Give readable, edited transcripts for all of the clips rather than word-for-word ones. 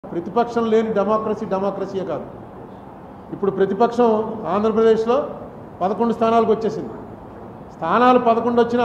ప్రతిపక్షం లేని డెమోక్రసీయే కాదు. ఇప్పుడు ప్రతిపక్షం ఆంధ్రప్రదేశ్లో 11 స్థానాలకు వచ్చేసింది. స్థానాలు 11 వచ్చినా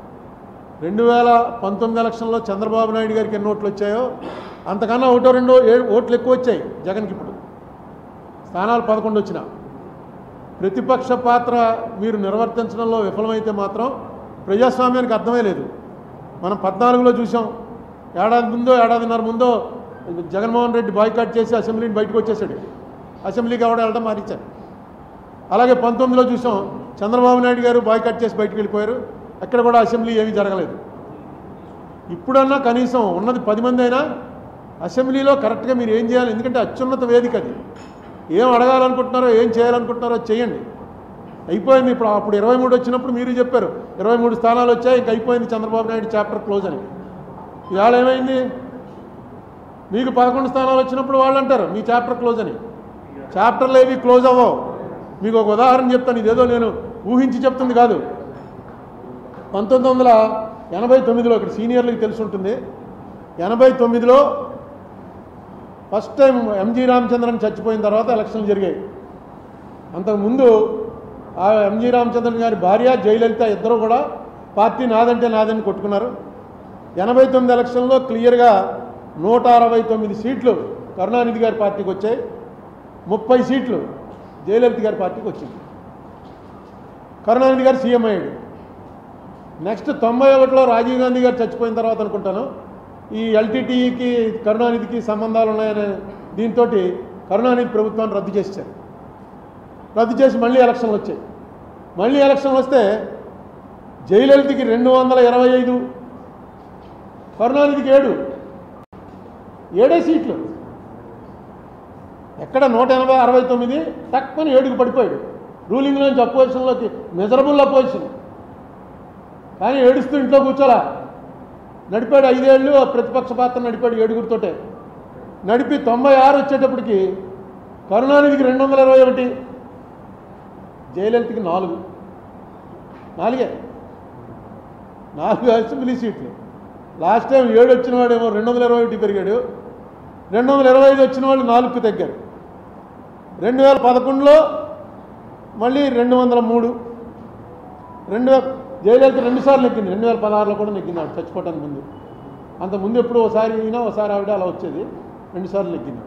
2019 ఎలక్షన్లో చంద్రబాబు నాయుడు గారికి ఎన్ని ఓట్లు వచ్చాయో అంతకన్నా ఒకటో రెండో ఓట్లు ఎక్కువ వచ్చాయి జగన్కి. ఇప్పుడు స్థానాలు 11 వచ్చినా ప్రతిపక్ష పాత్ర మీరు నిర్వర్తించడంలో విఫలమైతే మాత్రం ప్రజాస్వామ్యానికి అర్థమే లేదు. మనం 14లో చూసాం. ఏడాదిన్నర ముందో జగన్మోహన్ రెడ్డి బాయ్కాట్ చేసి అసెంబ్లీని బయటకు వచ్చేసాడు. అసెంబ్లీకి ఎవడ వెళ్ళడం మారించారు. అలాగే 19లో చూసాం. చంద్రబాబు నాయుడు గారు బాయ్కాట్ చేసి బయటకు వెళ్ళిపోయారు. అక్కడ కూడా అసెంబ్లీ ఏమీ జరగలేదు. ఇప్పుడన్నా కనీసం ఉన్నది 10 మంది అయినా అసెంబ్లీలో కరెక్ట్గా మీరు ఏం చేయాలి. ఎందుకంటే అత్యున్నత వేదిక అది. ఏం అడగాలనుకుంటున్నారో ఏం చేయాలనుకుంటున్నారో చేయండి. అయిపోయింది. అప్పుడు 23 వచ్చినప్పుడు మీరు చెప్పారు 23 స్థానాలు వచ్చాయి, ఇంక అయిపోయింది చంద్రబాబు నాయుడు చాప్టర్ క్లోజ్ అని. ఇవాళ ఏమైంది? మీకు 11 స్థానాలు వచ్చినప్పుడు వాళ్ళు అంటారు మీ చాప్టర్ క్లోజ్ అని. చాప్టర్లు ఏవి క్లోజ్ అవ్వవు. మీకు ఒక ఉదాహరణ చెప్తాను. ఇదేదో నేను ఊహించి చెప్తుంది కాదు. 1989లో ఇక్కడ సీనియర్లకు తెలిసి ఉంటుంది. 89లో ఫస్ట్ టైం ఎంజీ రామచంద్రన్ చచ్చిపోయిన తర్వాత ఎలక్షన్లు జరిగాయి. అంతకుముందు ఆ ఎంజీ రామచంద్రన్ గారి భార్య జయలలిత ఇద్దరు కూడా పార్టీ నాదంటే నాదని కొట్టుకున్నారు. 89 ఎలక్షన్లో క్లియర్గా 169 సీట్లు కరుణానిధి గారి పార్టీకి వచ్చాయి. 30 సీట్లు జయలలిత గారి పార్టీకి వచ్చింది. కరుణానిధి గారు సీఎం అయ్యాడు. నెక్స్ట్ 91లో రాజీవ్ గాంధీ గారు చచ్చిపోయిన తర్వాత అనుకుంటాను ఈ ఎల్టీటీఈకి కరుణానిధికి సంబంధాలు ఉన్నాయనే దీంతో కరుణానిధి ప్రభుత్వాన్ని రద్దు చేశారు. రద్దు చేసి మళ్ళీ ఎలక్షన్లు వచ్చాయి. మళ్ళీ ఎలక్షన్లు వస్తే జయలలితకి 225, కరుణానిధికి 7 సీట్లు. ఎక్కడ 169 తక్కువని 7కి పడిపోయాడు. రూలింగ్లోంచి అపోజిషన్లోకి మెజరబుల్ అపోజిషన్. కానీ ఏడుస్తూ ఇంట్లో కూర్చోలా. నడిపాడు 5 ఏళ్ళు ప్రతిపక్ష పాత్ర నడిపాడు 7గురితోటే. నడిపి 96 వచ్చేటప్పటికి కరుణానిధికి 221, జయలలితకి 4 అసెంబ్లీ సీట్లు. లాస్ట్ టైం 7 వచ్చిన వాడేమో 221 పెరిగాడు. 225 వచ్చిన వాళ్ళు 4కు తగ్గారు. 2011లో మళ్ళీ 203. జయలలిత 2 సార్లు నెగ్గింది. 2016లో కూడా నెగ్గింది ఆవిడ చచ్చిపోవటానికి ముందు. అంతకుముందు ఎప్పుడు ఒకసారి ఈయన ఒకసారి ఆవిడ అలా వచ్చేది. 2 సార్లు నెగ్గింది.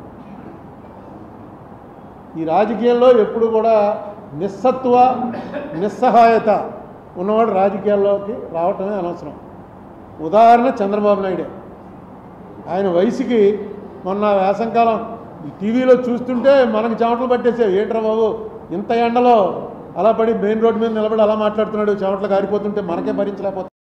ఈ రాజకీయాల్లో ఎప్పుడు కూడా నిస్సత్వ నిస్సహాయత ఉన్నవాడు రాజకీయాల్లోకి రావటమే అనవసరం. ఉదాహరణ చంద్రబాబు నాయుడే. ఆయన వయసుకి మొన్న వేసంకాలం టీవీలో చూస్తుంటే మనకు చెమటలు పట్టేసేవి. ఏంట్రా బాబు ఇంత ఎండలో అలా పడి మెయిన్ రోడ్డు మీద నిలబడి అలా మాట్లాడుతున్నాడు, చెమటలు కారిపోతుంటే మనకే భరించలేకపోతుంది.